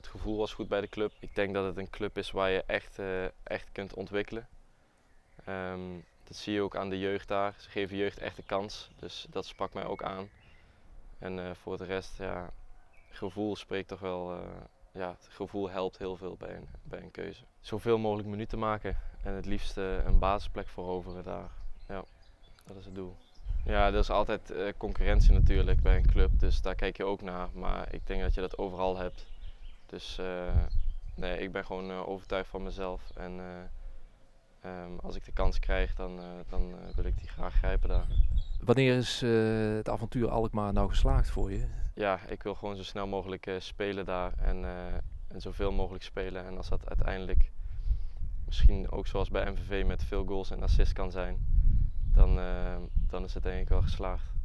het gevoel was goed bij de club. Ik denk dat het een club is waar je echt kunt ontwikkelen. Dat zie je ook aan de jeugd daar. Ze geven jeugd echt een kans, dus dat sprak mij ook aan. En voor de rest, ja, gevoel spreekt toch wel. Ja, het gevoel helpt heel veel bij een keuze. Zoveel mogelijk minuten maken en het liefst een basisplek veroveren daar. Ja, dat is het doel. Ja, er is altijd concurrentie natuurlijk bij een club, dus daar kijk je ook naar. Maar ik denk dat je dat overal hebt. Dus nee, ik ben gewoon overtuigd van mezelf. En als ik de kans krijg, dan wil ik die graag grijpen daar. Wanneer is het avontuur Alkmaar nou geslaagd voor je? Ja, ik wil gewoon zo snel mogelijk spelen daar en zoveel mogelijk spelen. En als dat uiteindelijk misschien ook zoals bij MVV met veel goals en assists kan zijn, dan is het denk ik wel geslaagd.